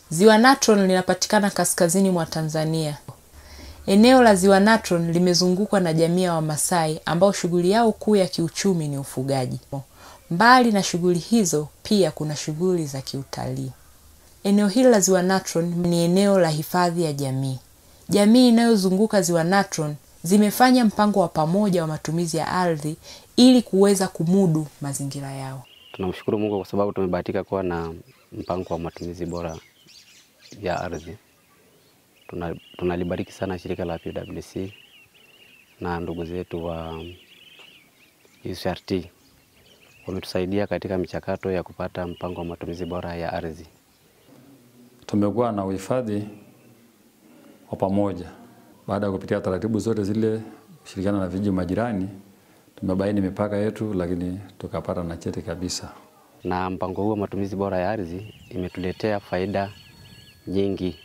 Ziwa Natron linapatikana kaskazini mwa Tanzania. Eneo la Ziwa Natron limezungukwa na jamii ya Wamasai ambao shughuli yao kuu ya kiuchumi ni ufugaji. Mbali na shughuli hizo, pia kuna shughuli za kiutalii. Eneo hili la Ziwa Natron ni eneo la hifadhi ya jamii. Jamii inayozunguka Ziwa Natron zimefanya mpango wa pamoja wa matumizi ya ardhi ili kuweza kumudu mazingira yao. Tunamshukuru Mungu kwa sababu tumebahatika kuwa na mpango wa matumizi bora ya ardhi. Tunalibariki sana shirika la PWC na ndugu zetu wa UCRT. Wametusaidia katika michakato ya kupata mpango wa matumizi bora ya ardhi. Tumekuwa na uhifadhi wa pamoja. Baada ya kupitia taratibu zote zile, kushirikiana na vijiji majirani, tumebaini mipaka yetu, lakini tukapata na cheti kabisa. Na mpango huu wa matumizi bora ya ardhi imetuletea faida nyingi.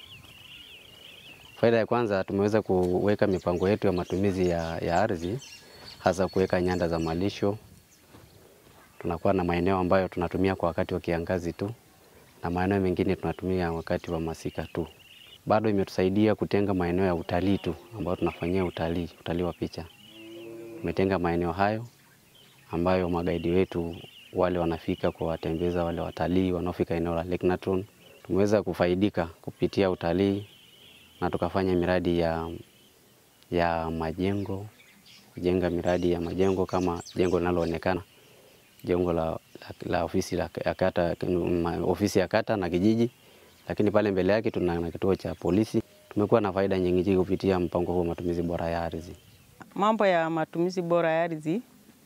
Faida ya kwanza, tumeweza kuweka mipango yetu ya matumizi ya ardhi, hasa kuweka nyanda za malisho. Tunakuwa na maeneo ambayo tunatumia kwa wakati wa kiangazi tu, na maeneo mengine tunatumia wakati wa masika tu. Bado imetusaidia kutenga maeneo ya utalii tu, ambayo tunafanyia utalii wa picha. Tumetenga maeneo hayo ambayo magaidi wetu wale wanafika kwa watembeza wale watalii wanaofika eneo la Lake Natron. Tumeweza kufaidika kupitia utalii na tukafanya miradi ya majengo, kujenga miradi ya majengo kama jengo linaloonekana, jengo la ofisi ya kata na kijiji, lakini pale mbele yake tuna kituo cha polisi. Tumekuwa na faida nyingi kupitia mpango huu wa matumizi bora ya ardhi. Mambo ya matumizi bora ya ardhi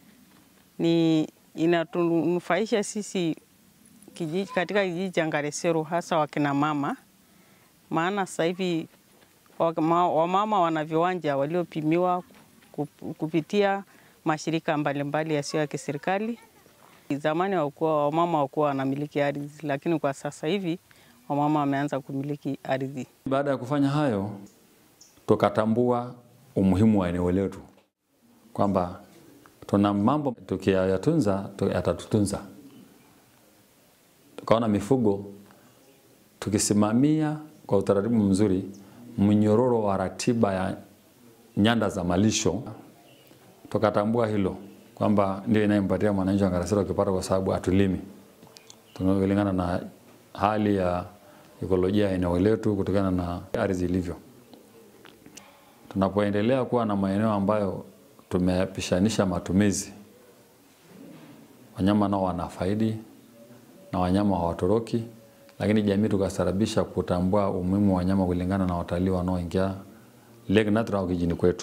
inatunufaisha sisi katika kijiji cha Ngaresero, hasa wakina mama. Maana sasa hivi wamama wana viwanja waliopimiwa kupitia mashirika mbalimbali yasiyo ya kiserikali. Zamani wamama hawakuwa wanamiliki ardhi, lakini kwa sasa hivi wamama wameanza kumiliki ardhi. Baada ya kufanya hayo, tukatambua umuhimu wa eneo letu, kwamba tuna mambo tukiyatunza yatatutunza. Tukaona mifugo tukisimamia kwa utaratibu mzuri mnyororo wa ratiba ya nyanda za malisho, tukatambua hilo kwamba ndio inayempatia mwananchi wa Ngaresero kipato, kwa sababu atulimi. Tunalingana na hali ya ekolojia ya eneo letu kutokana na ardhi ilivyo. Tunapoendelea kuwa na maeneo ambayo tumepishanisha matumizi, wanyama nao wanafaidi na wanyama hawatoroki, lakini jamii tukastarabisha kutambua umuhimu wa wanyama kulingana na watalii wanaoingia Lake Natron au kijini kwetu.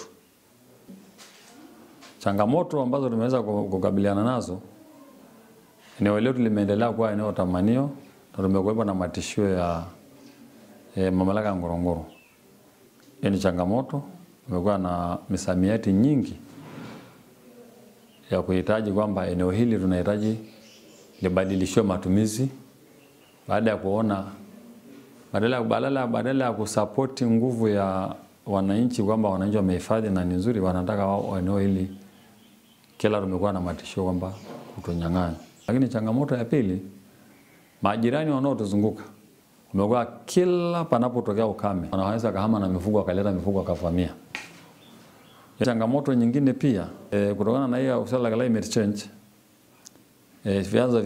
Changamoto ambazo tumeweza kukabiliana nazo, eneo letu limeendelea kuwa eneo tamanio na tumekuwepo na matishio ya mamlaka ya Ngorongoro. Hii ni changamoto. Tumekuwa na misamiati nyingi ya kuhitaji kwamba eneo hili tunahitaji libadilishwe matumizi, baada ya kuona badala ya kusapoti nguvu ya wananchi kwamba wananchi wamehifadhi na ni nzuri, wanataka wao eneo hili kila tumekuwa na matishio kwamba kutunyang'anya. Lakini changamoto ya pili, majirani wanaotuzunguka wamekuwa kila panapotokea ukame wanaweza kahama na mifugo, wakaleta mifugo wakavamia. Changamoto nyingine pia kutokana na hiyo swala la climate change, vyanzo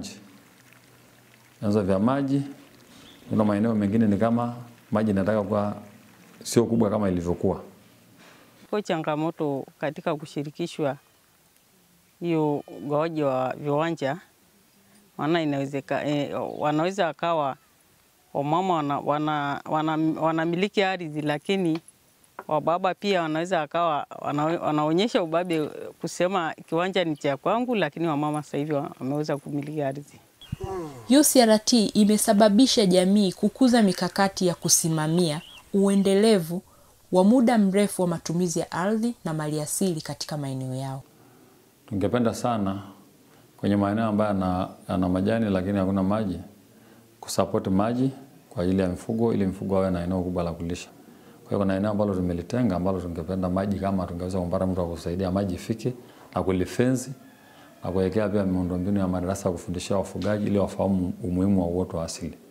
vya maji, kuna maeneo mengine ni kama maji nataka kwa sio kubwa kama ilivyokuwa. Kwa changamoto katika kushirikishwa hiyo ugawaji wa viwanja, maana wanaweza akawa wamama wanamiliki ardhi, lakini wababa pia wanaweza akawa wanaonyesha ubabe kusema kiwanja ni cha kwangu, lakini wamama sasa hivi wameweza kumiliki ardhi. UCRT imesababisha jamii kukuza mikakati ya kusimamia uendelevu wa muda mrefu wa matumizi ya ardhi na maliasili katika maeneo yao. Tungependa sana kwenye maeneo ambayo yana majani lakini hakuna maji, kusupport maji kwa ajili ya mifugo, ili mifugo wawe na eneo kubwa la kulisha. Kwa hiyo kuna eneo ambalo tumelitenga ambalo tungependa maji, kama tungeweza kumpata mtu wa kusaidia maji ifike na kulifenzi na kuwekea pia miundombinu ya madarasa kufundishia wafugaji ili wafahamu umuhimu wa uoto wa asili.